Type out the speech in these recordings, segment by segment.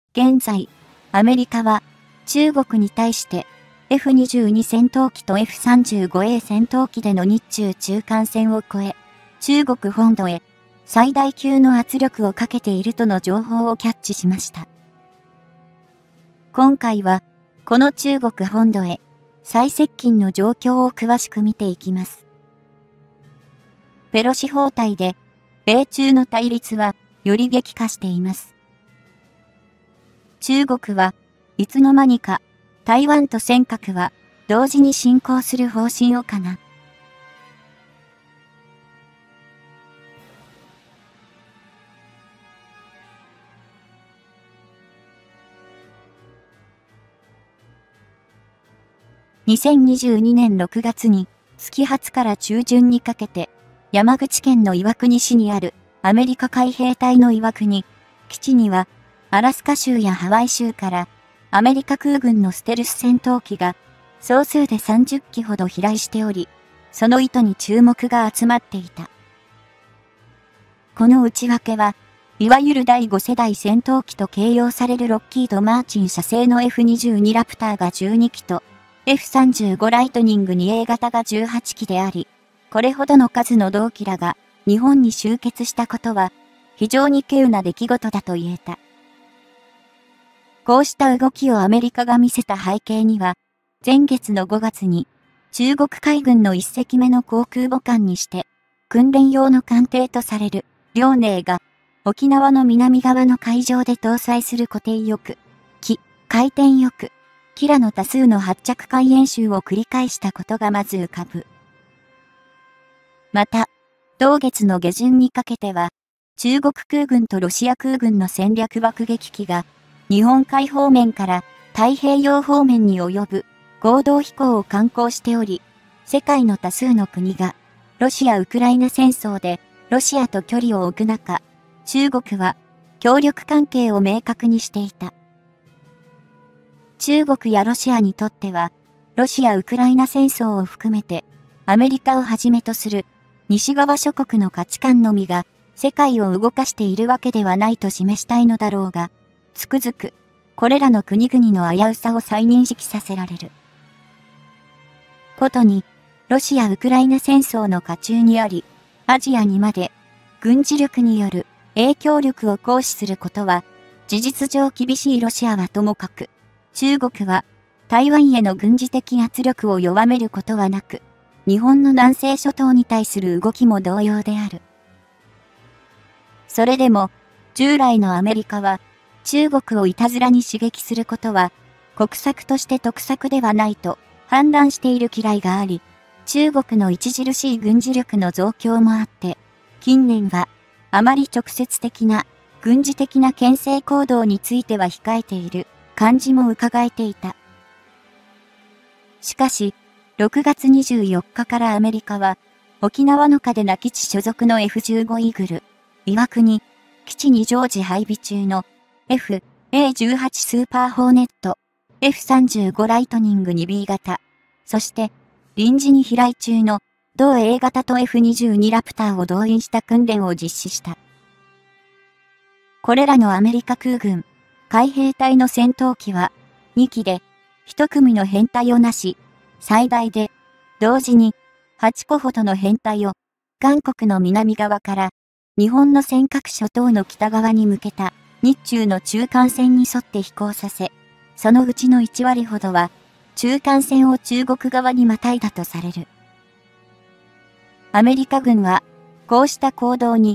現在、アメリカは中国に対して F-22 戦闘機と F-35A 戦闘機での日中中間線を越え、中国本土へ最大級の圧力をかけているとの情報をキャッチしました。今回は、この中国本土へ最接近の状況を詳しく見ていきます。ペロシ訪台で、米中の対立はより激化しています。中国はいつの間にか台湾と尖閣は同時に侵攻する方針をかな。2022年6月に月20から中旬にかけて山口県の岩国市にあるアメリカ海兵隊の岩国基地にはアラスカ州やハワイ州からアメリカ空軍のステルス戦闘機が総数で30機ほど飛来しており、その意図に注目が集まっていた。この内訳は、いわゆる第5世代戦闘機と形容されるロッキード・マーチン社製の F-22 ラプターが12機と F-35 ライトニング 2A 型が18機であり、これほどの数の同機らが日本に集結したことは非常に稀有な出来事だと言えた。こうした動きをアメリカが見せた背景には、前月の5月に中国海軍の1隻目の航空母艦にして訓練用の艦艇とされる遼寧が沖縄の南側の海上で搭載する固定翼、回転翼、キラの多数の発着海演習を繰り返したことがまず浮かぶ。また、同月の下旬にかけては、中国空軍とロシア空軍の戦略爆撃機が、日本海方面から太平洋方面に及ぶ合同飛行を敢行しており、世界の多数の国が、ロシア・ウクライナ戦争でロシアと距離を置く中、中国は協力関係を明確にしていた。中国やロシアにとっては、ロシア・ウクライナ戦争を含めて、アメリカをはじめとする西側諸国の価値観のみが世界を動かしているわけではないと示したいのだろうが、つくづく、これらの国々の危うさを再認識させられる。ことに、ロシア・ウクライナ戦争の渦中にあり、アジアにまで、軍事力による影響力を行使することは、事実上厳しいロシアはともかく、中国は台湾への軍事的圧力を弱めることはなく、日本の南西諸島に対する動きも同様である。それでも、従来のアメリカは、中国をいたずらに刺激することは、国策として得策ではないと判断している嫌いがあり、中国の著しい軍事力の増強もあって、近年はあまり直接的な軍事的な牽制行動については控えている感じも伺えていた。しかし、6月24日からアメリカは、沖縄の嘉手納基地所属の F-15 イーグル、岩国、基地に常時配備中のF/A-18 スーパーホーネット、F-35 ライトニング 2B 型、そして臨時に飛来中の同 A 型と F-22 ラプターを動員した訓練を実施した。これらのアメリカ空軍、海兵隊の戦闘機は2機で1組の編隊をなし、最大で同時に8個ほどの編隊を韓国の南側から日本の尖閣諸島の北側に向けた日中の中間線に沿って飛行させ、そのうちの1割ほどは中間線を中国側にまたいだとされる。アメリカ軍はこうした行動に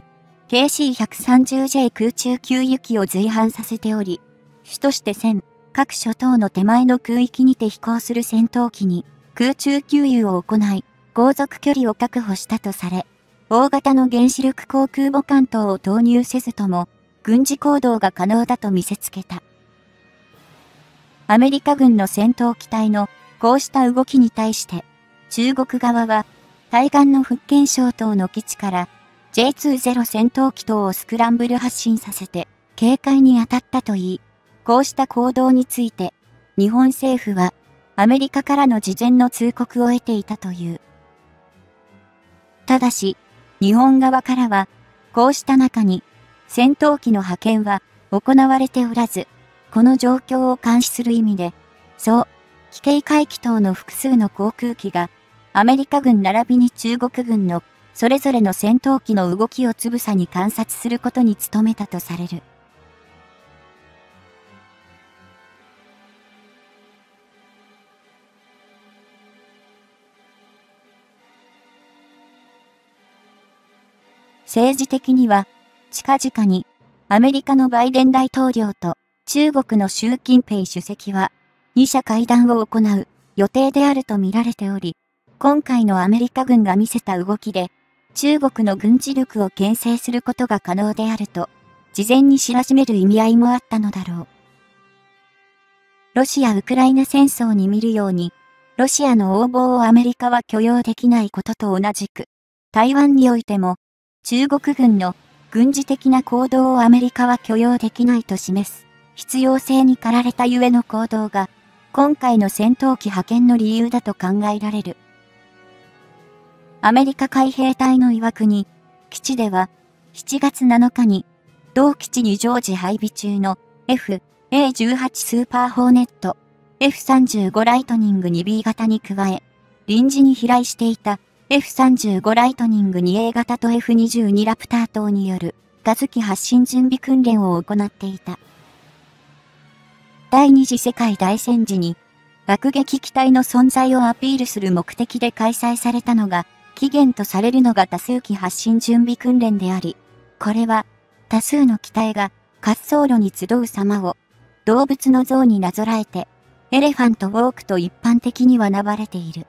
KC-130J 空中給油機を随伴させており、主として各諸島の手前の空域にて飛行する戦闘機に空中給油を行い、航続距離を確保したとされ、大型の原子力航空母艦等を投入せずとも、軍事行動が可能だと見せつけた。アメリカ軍の戦闘機体のこうした動きに対して、中国側は対岸の福建省等の基地から J-20 戦闘機等をスクランブル発進させて警戒に当たったといい、こうした行動について日本政府はアメリカからの事前の通告を得ていたという。ただし、日本側からはこうした中に戦闘機の派遣は行われておらず、 この状況を監視する意味で、騎警回帰等の複数の航空機が、アメリカ軍並びに中国軍のそれぞれの戦闘機の動きをつぶさに観察することに努めたとされる。政治的には、近々にアメリカのバイデン大統領と中国の習近平主席は、2者会談を行う予定であると見られており、今回のアメリカ軍が見せた動きで、中国の軍事力を牽制することが可能であると、事前に知らしめる意味合いもあったのだろう。ロシア・ウクライナ戦争に見るように、ロシアの横暴をアメリカは許容できないことと同じく、台湾においても、中国軍の軍事的な行動をアメリカは許容できないと示す必要性に駆られたゆえの行動が、今回の戦闘機派遣の理由だと考えられる。アメリカ海兵隊の曰くに、基地では7月7日に、同基地に常時配備中の FA-18 スーパーホーネット、F35 ライトニング 2B 型に加え、臨時に飛来していたF35 ライトニング 2A 型と F22 ラプター等によるガズ機発進準備訓練を行っていた。第二次世界大戦時に爆撃機体の存在をアピールする目的で開催されたのが起源とされるのが多数機発進準備訓練であり、これは多数の機体が滑走路に集う様を動物の像になぞらえてエレファントウォークと一般的には名ばれている。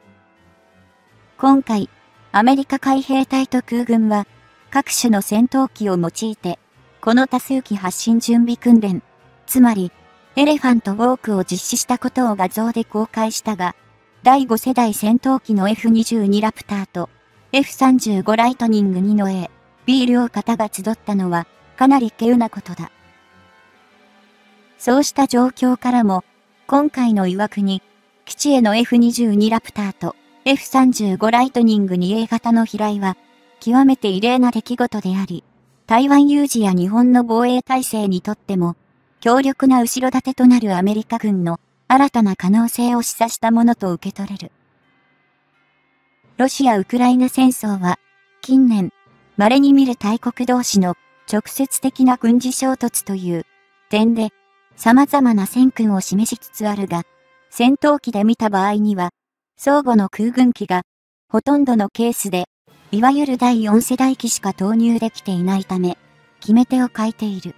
今回、アメリカ海兵隊と空軍は、各種の戦闘機を用いて、この多数機発進準備訓練、つまり、エレファントウォークを実施したことを画像で公開したが、第5世代戦闘機の F22 ラプターと F35 ライトニング2の A、B 両型が集ったのは、かなり稀有なことだ。そうした状況からも、今回の曰くに、基地への F22 ラプターと、F35 ライトニング 2A 型の飛来は、極めて異例な出来事であり、台湾有事や日本の防衛体制にとっても、強力な後ろ盾となるアメリカ軍の新たな可能性を示唆したものと受け取れる。ロシア・ウクライナ戦争は、近年、稀に見る大国同士の直接的な軍事衝突という点で、様々な戦訓を示しつつあるが、戦闘機で見た場合には、相互の空軍機が、ほとんどのケースで、いわゆる第4世代機しか投入できていないため、決め手を欠いている。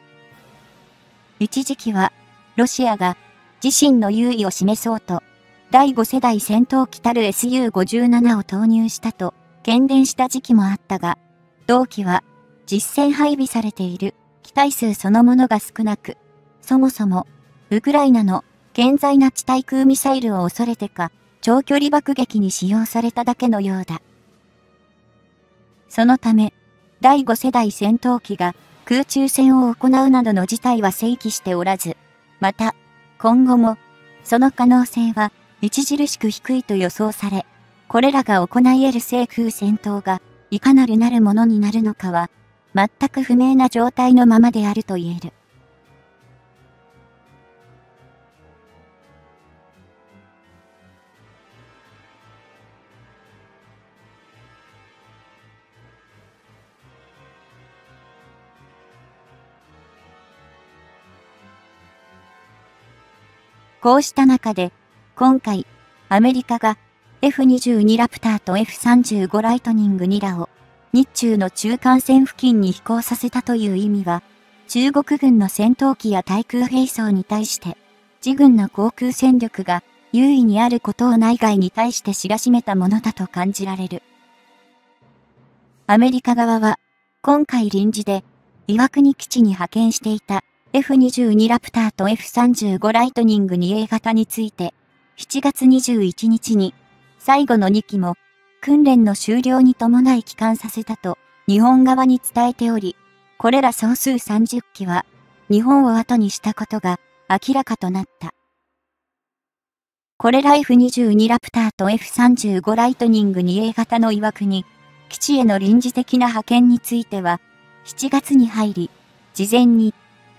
一時期は、ロシアが自身の優位を示そうと、第5世代戦闘機たる Su-57 を投入したと、喧伝した時期もあったが、同機は、実戦配備されている機体数そのものが少なく、そもそも、ウクライナの健在な地対空ミサイルを恐れてか、長距離爆撃に使用されただけのようだ。そのため、第5世代戦闘機が空中戦を行うなどの事態は正規しておらず、また、今後も、その可能性は著しく低いと予想され、これらが行い得る制空戦闘が、いかなるなるものになるのかは、全く不明な状態のままであると言える。こうした中で、今回、アメリカが F22 ラプターと F35 ライトニング2らを日中の中間線付近に飛行させたという意味は、中国軍の戦闘機や対空兵装に対して、自軍の航空戦力が優位にあることを内外に対して知らしめたものだと感じられる。アメリカ側は、今回臨時で、岩国基地に派遣していたF22 ラプターと F35 ライトニング 2A 型について、7月21日に、最後の2機も、訓練の終了に伴い帰還させたと、日本側に伝えており、これら総数30機は、日本を後にしたことが明らかとなった。これら F22 ラプターと F35 ライトニング 2A 型の岩国、基地への臨時的な派遣については、7月に入り、事前に、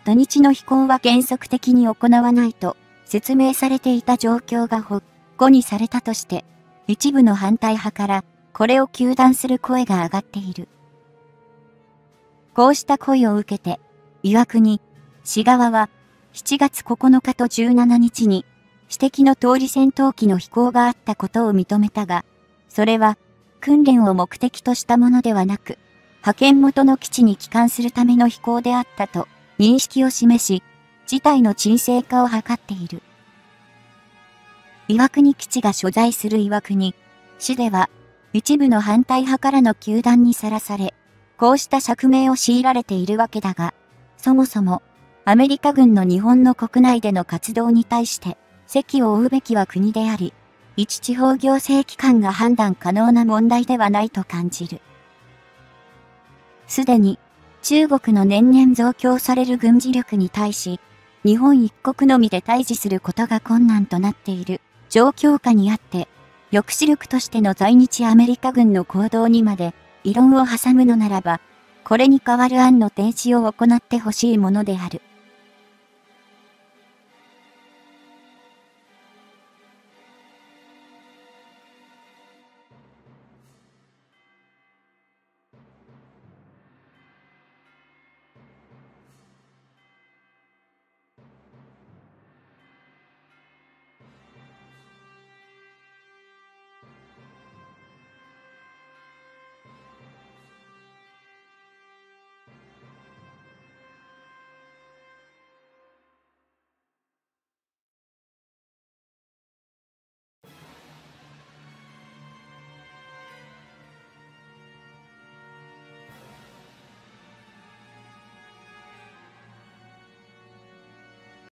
土日の飛行は原則的に行わないと説明されていた状況が保護にされたとして、一部の反対派からこれを糾弾する声が上がっている。こうした声を受けて、岩国市側は7月9日と17日に指摘の通り戦闘機の飛行があったことを認めたが、それは訓練を目的としたものではなく、派遣元の基地に帰還するための飛行であったと認識を示し、事態の沈静化を図っている。岩国基地が所在する岩国市では、一部の反対派からの糾弾にさらされ、こうした釈明を強いられているわけだが、そもそもアメリカ軍の日本の国内での活動に対して、責を負うべきは国であり、一地方行政機関が判断可能な問題ではないと感じる。すでに中国の年々増強される軍事力に対し、日本一国のみで対峙することが困難となっている状況下にあって、抑止力としての在日アメリカ軍の行動にまで異論を挟むのならば、これに代わる案の提示を行ってほしいものである。